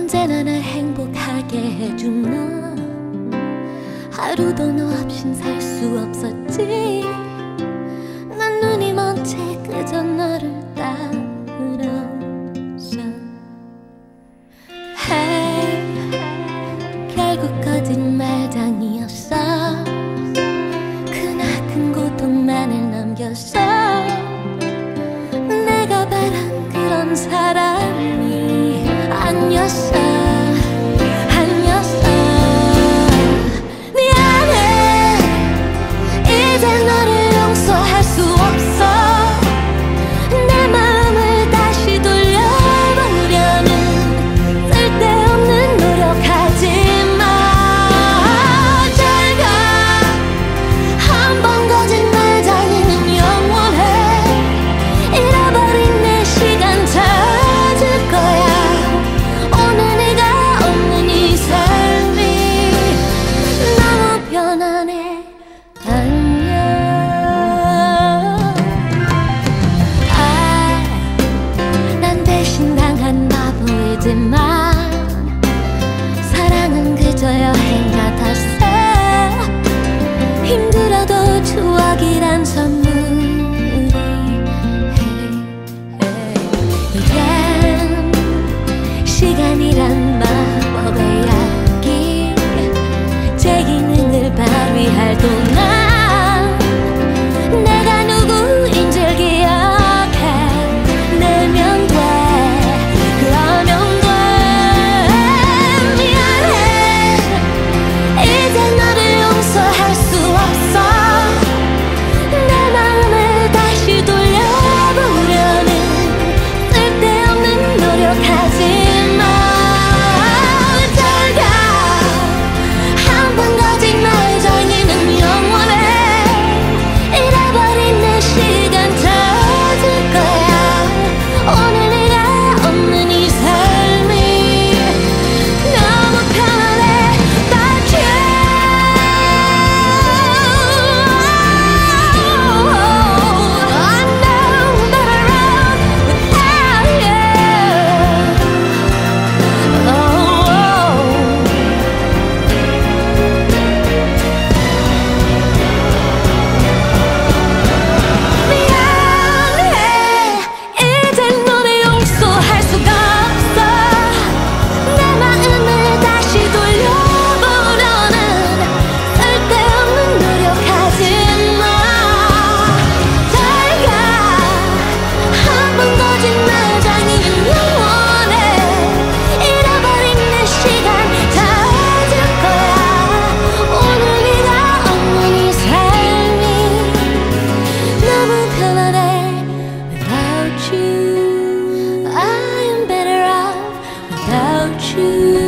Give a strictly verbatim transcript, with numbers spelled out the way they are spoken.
언제나 날 행복하게 해준 너. 하루도 너 없인 살 수 없었지. 난 눈이 먼 채 그저 너를 따랐어. Hey, 결국 거짓말장이었어. 크나큰 고통만을 남겼어. 내가 바란 그런 사람이 아니었어. 아니었어. 미안해. 이제 너를 용서할 수 없어. 내 마음을 다시 돌려보려는 쓸데없는 노력하지 마. 잘 가. 한 번 거짓말장이는 영원해. 잃어버린 내 시간 찾을 거야. 오늘 네가 없는 이 삶이 너무 편안해. 안녕. 아, 난 배신당한 바보이지만 사랑은 그저 여행 같았어. 힘들어도 추억이란 선물이 이젠 시간이란 마법의 약이 제 기능을 발휘할 동안 내가 누구인지를 기억해내면 돼. 그러면 돼. 미안해. 이제 너를 용서할 수 없어. 내 마음을 다시 돌려보려는 쓸데없는 노력하지 마. 잘 가. 한 번 거짓말장이는 영원해. 잃어버린 내 시간 찾을 거야. 오늘 네가 없는 이 삶이 너무 편안해. But you, I know better off without you. 미안해. 이젠 너를 용서할 수가 없어. 내 마음을 다시 돌려보려는 쓸데없는 노력하지 마. 잘 가. 한 번 거짓말장이는 영원해. 잃어버린 내 시간 찾을 거야. 오늘 네가 없는 이 삶이 너무 편안해. Without you, I am better off without you.